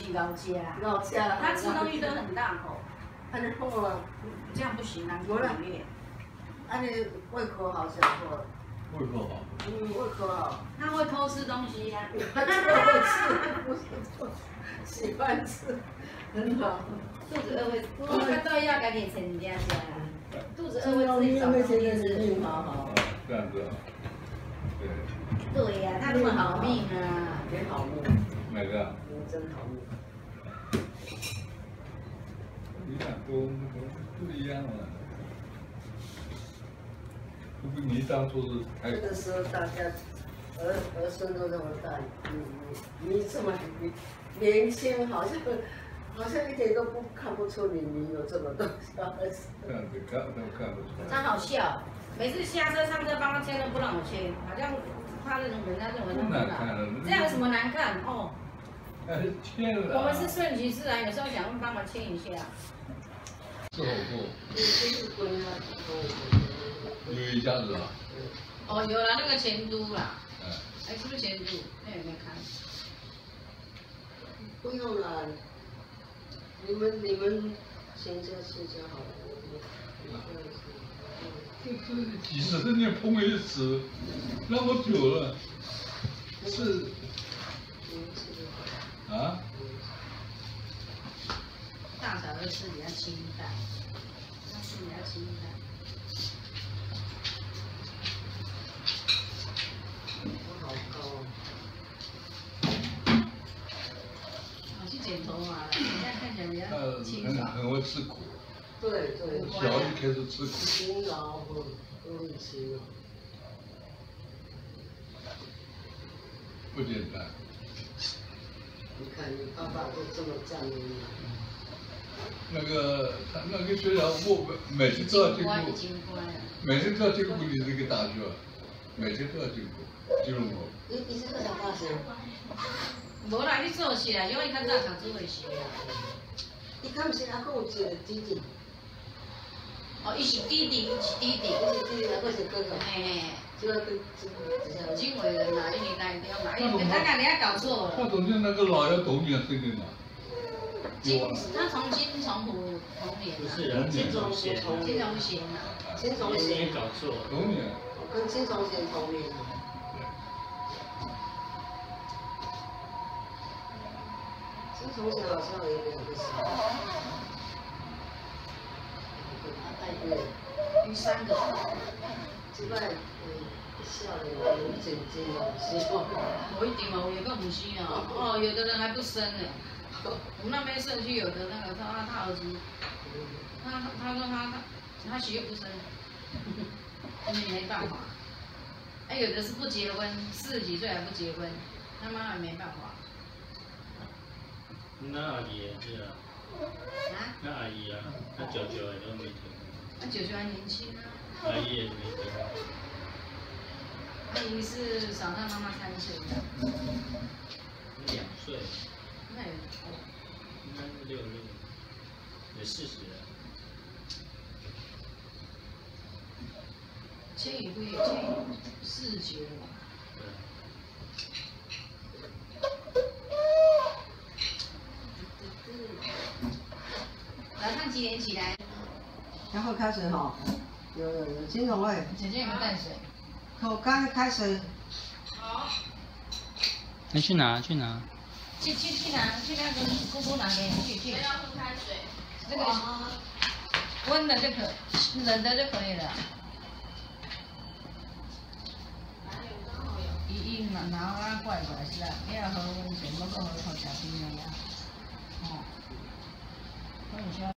是老家， 老家了， 他吃东西都很大口。 安尼好啊， 这样不行，难过里面。 安尼胃口好是好。 胃口好。 胃口好。 他会偷吃东西呀。 他偷吃，不是偷，喜欢吃，很好。 肚子饿会，看到要赶紧趁人家家。肚子饿会自己找东西吃。 好好。 这样子啊。对。 对呀，他那么好命啊， 真好命。 哪个？ 真好命。 你俩都不一样了。不过你当初是开。 那个时候大家儿孙都那么大，你这么年轻，好像一点都看不出你有这么多小孩子。 这样子看都看不出来。 真好笑，每次下车上车帮他牵都不让我牵，好像怕那种人家认为他不老。这样有什么难看哦？ 牵了。 我们是顺其自然，有时候想帮忙牵一下。 吃火锅。 就是归他。 有一家子啊。 哦，有了那个前都啦。 哎， 是不是前都？那有没有看？ 不用了，你们先家吃就好了。 这几十年碰一次，那么久了，是啊？ 大嫂的吃比较清淡，他吃比较清淡。 我好高啊！ 我去剪头发了，现在看起来比较清爽。 很会吃苦。 对对。 小就开始吃苦。 勤劳都很勤劳。 不简单。 你看你爸爸都这么赞美你。 那个学长，我每次都要经过，每次都要经过你这个大学，每次都要经过，金融路。 你是在上大学？ 无啦，你做事啦，因为较早读书的时候。 伊敢毋是还佫有一个弟弟？ 哦，伊是弟弟，伊是弟弟， 还佫是哥哥。 嘿。 就要跟金伟人嘛，你代表嘛，咱俩你还搞错了。 他总是那个老要懂你啊，这个嘛。 他从金从虎同年不是啊，金从贤同年啊。 金从贤搞错。 同年。 跟金从贤同年。金从贤好像有2个小孩。 有3个。 即摆少年有一整斤哦，是哦。 我一定嘛，有个母亲哦，哦，有的人还不生呢。我们那边社区有的那个他儿子，他说他媳妇不生，没办法。哎，有的是不结婚，40几岁还不结婚，他妈也没办法。 那阿姨是啊。 啊？ 那阿姨啊，那舅舅也都没结婚。 那舅舅还年轻啊。 阿姨也没结婚。 阿姨是少他妈妈3岁的。 2岁。 那有应该是66，也40了。 千羽不也49了吧？早上几点起来？ 然后开始哈，有金融类。 姐姐有没有带水？ 我刚才开水。 好。 你去拿？去拿？ 去拿，去那个姑姑拿给你去。不要喝开水。那个温的就可，冷的就可以了。伊拿啊怪怪是啊，你要喝温水，不过喝小冰的呀。哦。喝你需要。